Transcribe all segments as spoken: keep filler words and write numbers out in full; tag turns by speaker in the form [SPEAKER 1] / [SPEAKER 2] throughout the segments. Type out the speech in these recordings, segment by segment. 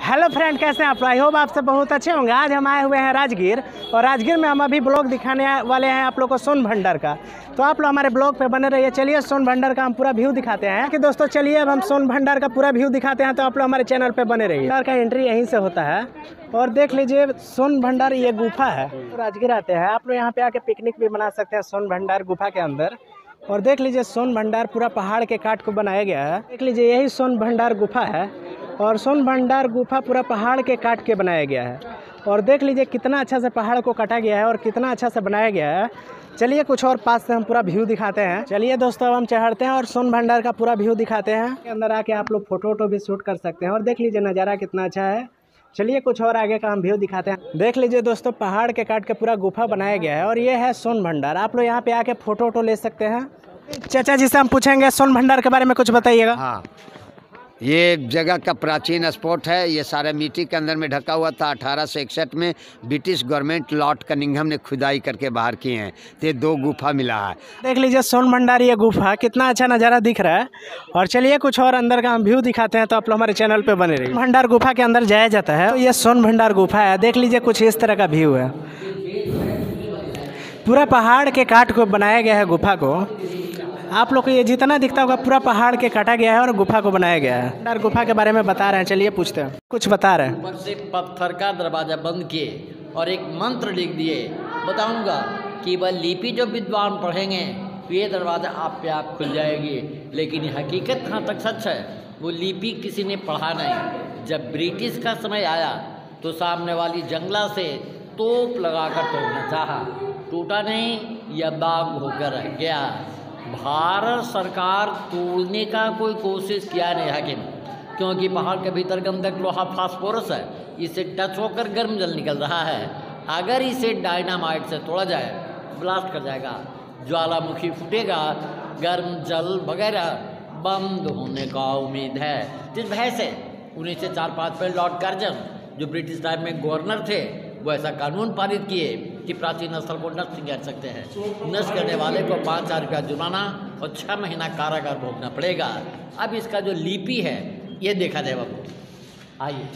[SPEAKER 1] Hello friend, कैसे हैं आप? आई होप आप सब बहुत अच्छे होंगे। आज हम आए हुए हैं राजगीर, और राजगीर में हम अभी ब्लॉग दिखाने वाले हैं आप लोग को सोनभंडार का। तो आप लोग हमारे ब्लॉग पे बने रहिए। चलिए सोनभंडार का हम पूरा व्यू दिखाते हैं कि दोस्तों चलिए अब हम सोनभंडार का पूरा व्यू दिखाते हैं। तो आप लोग हमारे चैनल पे बने रहिए। का एंट्री यहीं से होता है, और देख लीजिए सोनभंडार ये गुफा है। तो राजगीर आते हैं आप लोग, यहाँ पे आके पिकनिक भी बना सकते हैं सोनभंडार गुफा के अंदर। और देख लीजिए सोनभंडार पूरा पहाड़ के काट को बनाया गया है। देख लीजिए यही सोनभंडार गुफा है, और सोनभंडार गुफा पूरा पहाड़ के काट के बनाया गया है। और देख लीजिए कितना अच्छा से पहाड़ को काटा गया है और कितना अच्छा से बनाया गया है। चलिए कुछ और पास से हम पूरा व्यू दिखाते हैं। चलिए दोस्तों अब हम चढ़ते हैं और सोनभंडार का पूरा व्यू दिखाते हैं। के अंदर आके आप लोग फोटो वोटो भी शूट कर सकते हैं। और देख लीजिए नज़ारा कितना अच्छा है। चलिए कुछ और आगे का हम व्यू दिखाते हैं। देख लीजिए दोस्तों पहाड़ के काट के पूरा गुफा बनाया गया है, और ये है सोनभंडार। आप लोग यहाँ पे आके फोटो वोटो ले सकते हैं। चाचा जी से हम पूछेंगे सोनभंडार के बारे में कुछ बताइएगा।
[SPEAKER 2] हाँ, ये जगह का प्राचीन स्पॉट है। ये सारा मिट्टी के अंदर में ढका हुआ था। अठारह सौ इकसठ में ब्रिटिश गवर्नमेंट लॉर्ड कनिंघम ने खुदाई करके बाहर किए हैं। तो दो गुफा मिला है। देख
[SPEAKER 1] लीजिए सोनभंडार ये गुफा कितना अच्छा नज़ारा दिख रहा है। और चलिए कुछ और अंदर का हम व्यू दिखाते हैं। तो आप लोग हमारे चैनल पे बने रहिए। भंडार गुफा के अंदर जाया जाता है। तो ये सोनभंडार गुफा है। देख लीजिए कुछ इस तरह का व्यू है। पूरा पहाड़ के काट को बनाया गया है गुफा को। आप लोग को ये जितना दिखता होगा पूरा पहाड़ के काटा गया है और गुफा को बनाया गया है। यार गुफा के बारे में बता रहे हैं, चलिए पूछते हैं। कुछ बता रहे हैं।
[SPEAKER 3] ऊपर से पत्थर का दरवाजा बंद किए और एक मंत्र लिख दिए। बताऊंगा कि वह लिपि जो विद्वान पढ़ेंगे तो ये दरवाज़ा आप पे आप खुल जाएगी। लेकिन ये हकीकत कहाँ तक सच है, वो लिपि किसी ने पढ़ा नहीं। जब ब्रिटिश का समय आया तो सामने वाली जंगला से तोप लगाकर तोड़ना चाहा, टूटा नहीं, यह दाग होकर रह गया। भारत सरकार तोड़ने का कोई कोशिश किया नहीं हाकिम, क्योंकि पहाड़ के भीतर गंधक लोहा फास्फोरस है। इसे टच होकर गर्म जल निकल रहा है। अगर इसे डायनामाइट से तोड़ा जाए ब्लास्ट कर जाएगा, ज्वालामुखी फूटेगा, गर्म जल वगैरह बंद होने का उम्मीद है। जिस भय से उन्नीस सौ चार पाँच में लॉर्ड कर्जन जो ब्रिटिश टाइम में गवर्नर थे वो ऐसा कानून पारित किए कि प्राचीन स्थल को नष्ट नहीं कर सकते हैं। नष्ट करने वाले को पाँच हजार रुपया जुर्माना और छः महीना कारागार भोगना पड़ेगा। अब इसका जो लिपि है ये देखा जाए बाबू। आइए,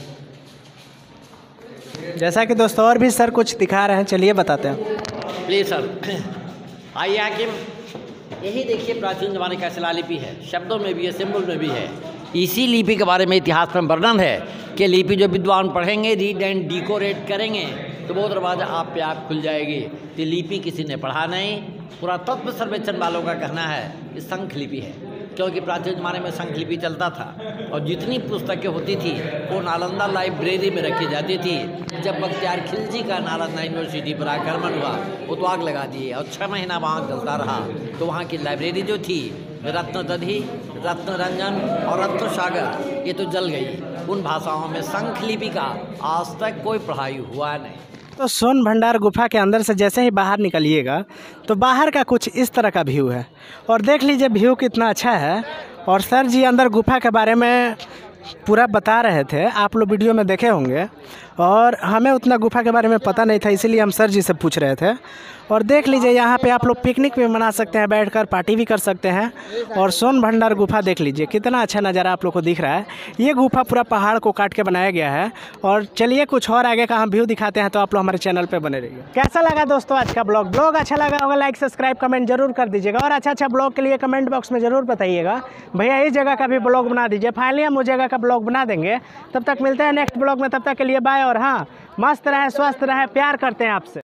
[SPEAKER 1] जैसा कि दोस्तों और भी सर कुछ दिखा रहे हैं, चलिए बताते हैं।
[SPEAKER 3] प्लीज सर आइए हाकिम, यही देखिए प्राचीन जमाने का शिलालिपि है। शब्दों में भी है, सिंबल में भी है। इसी लिपि के बारे में इतिहास में वर्णन है कि लिपि जो विद्वान पढ़ेंगे, रीड एंड डिकोरेट करेंगे तो वो दरवाज़ा आप पे आप खुल जाएगी। तो लिपि किसी ने पढ़ा नहीं। पुरातत्व सर्वेक्षण वालों का कहना है कि शंख लिपि है, क्योंकि प्राचीन ज़माने में शंख लिपि चलता था। और जितनी पुस्तकें होती थी वो नालंदा लाइब्रेरी में रखी जाती थी। जब बख्तियार खिलजी का नालंदा यूनिवर्सिटी पर आक्रमण हुआ वो तो आग लगा दिए और छः महीना वहाँ जलता रहा। तो वहाँ की लाइब्रेरी जो थी रत्न दधी, रत्न रंजन और रत्न सागर, ये तो जल गई। उन भाषाओं में शंख लिपि का आज तक कोई पढ़ाई हुआ नहीं।
[SPEAKER 1] तो सोनभंडार गुफा के अंदर से जैसे ही बाहर निकलिएगा तो बाहर का कुछ इस तरह का व्यू है। और देख लीजिए व्यू कितना अच्छा है। और सर जी अंदर गुफा के बारे में पूरा बता रहे थे, आप लोग वीडियो में देखे होंगे। और हमें उतना गुफा के बारे में पता नहीं था, इसीलिए हम सर जी से पूछ रहे थे। और देख लीजिए यहाँ पे आप लोग पिकनिक भी मना सकते हैं, बैठकर पार्टी भी कर सकते हैं। और सोनभंडार गुफा देख लीजिए कितना अच्छा नज़ारा आप लोग को दिख रहा है। ये गुफा पूरा पहाड़ को काट के बनाया गया है। और चलिए कुछ और आगे का हम व्यू दिखाते हैं। तो आप लोग हमारे चैनल पे बने रहिए। कैसा लगा दोस्तों आज का ब्लॉग? ब्लॉग अच्छा लगा होगा लाइक सब्सक्राइब कमेंट जरूर कर दीजिएगा। और अच्छा अच्छा ब्लॉग के लिए कमेंट बॉक्स में ज़रूर बताइएगा भैया इस जगह का भी ब्लॉग बना दीजिए। फाइनली हम उस जगह का ब्लॉग बना देंगे। तब तक मिलते हैं नेक्स्ट ब्लॉग में। तब तक के लिए बाय। और हाँ, मस्त रहें, स्वस्थ रहें, प्यार करते हैं आपसे।